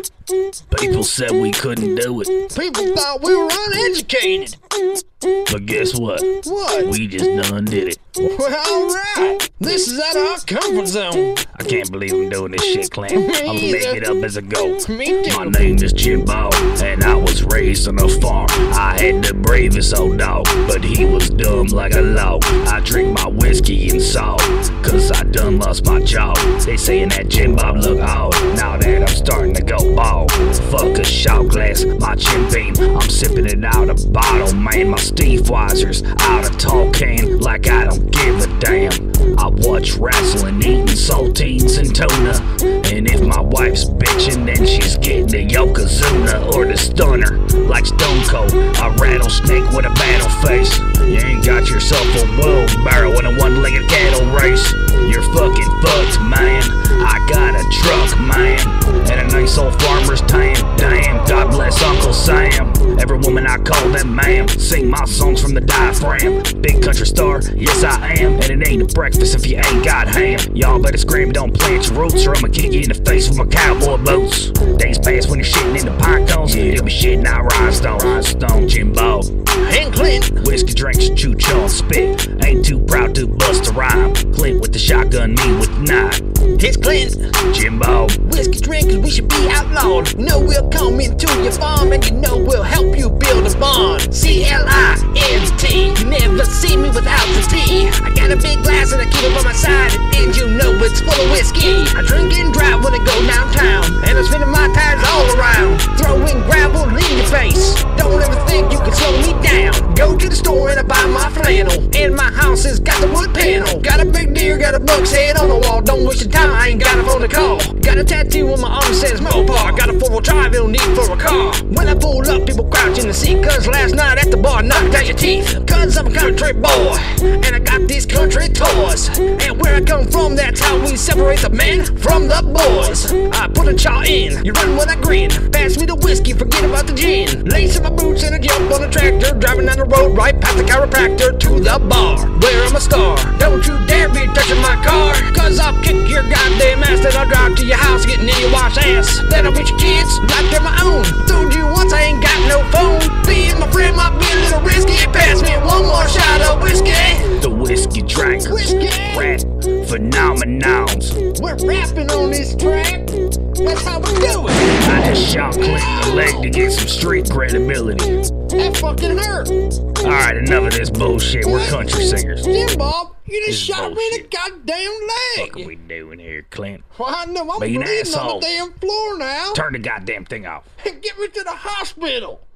People said we couldn't do it. People thought we were uneducated. But guess what? What? We just done did it. Well, alright. This is out of our comfort zone. I can't believe I'm doing this shit, Clint. I'll make it up as I go. Me too. My name is Jimbo, and I was raised on a farm. I had the bravest old dog, but he was dumb like a log. I drink my whiskey and salt, cause I done lost my jaw. They saying that Jimbo look old, now that I'm starting to go bald. Fuck a shot glass, my Jim Beam, I'm sipping it out of bottle, man. My Steve Weisers out of tall can, like I don't give a damn. I watch wrestling, eating saltines and tuna, and if my wife's bitching, then she's getting the Yokozuna or the stunner, like Stone Cold, a rattlesnake with a battle face. You ain't got yourself a wheelbarrow in a one-legged cattle race. You're fucking fucked, man. I got a truck, man, and a nice old farmer's tan. Damn, God bless Uncle Sam. Every woman I call them ma'am. Sing my songs from the diaphragm. Big country star, yes I am. And it ain't a breakfast if you ain't got ham. Y'all better scream, don't plant your roots, or I'ma kick you in the face with my cowboy boots. Days pass when you're shitting in the pine cones. You'll be shitting out rhinestone, Jimbo. And Clint. Whiskey drinks, chew, chaw, and spit. Ain't too proud to bust a rhyme. Clint with the shotgun, me with the knife. It's Clint. Jimbo. Whiskey drinkers, we should be outlawed. You know we'll come into your farm, and you know we'll help you build a bond. C-L-I-N-T. You never see me without the T. I got a big glass and I keep it by my side, and you know it's full of whiskey. I drink and drive when I go downtown, and I'm spending my tires all around, throwing gravel in your face. Don't ever think you can slow me down. Go to the store and I buy my flannel, and my house has got the wood panel. Got a big deer, got a buck's head on the wall. Don't waste your time, I ain't got a phone to call. Got a tattoo on my arm that says Mopar. Got a 4-wheel drive, it'll need for a car. When I pull up, people crouch in the seat, cause last night at the bar knocked out your teeth. Cause I'm a country boy, and I got these country toys, and where I come from, that's how we separate the men from the boys. I put a chaw in, you run when I grin. Pass me the whiskey, forget about the gin. Lace in my boots and I jump on a tractor, driving down the road right past the chiropractor to the bar, where I'm a star. Don't you dare be touching my car, cause I'll kick your goddamn ass. Then I'll drive to your house getting in your wash ass. Then I'll beat your kids like they're my own. Told you once I ain't got no phone. Being my friend might be a little risky. Pass me one more shot of whiskey. The whiskey drinkers, Whiskey. rap phenomenons. We're rapping on this track. That's how we do it. I just shot Clint in the leg to get some street credibility. That fucking hurt. Alright, enough of this bullshit. We're country singers. Jimbo, you just This shot me in the bullshit. goddamn What are leg. we doing here, Clint? Well, I know I'm Be an bleeding on asshole. the damn floor now. Turn the goddamn thing off. Get me to the hospital.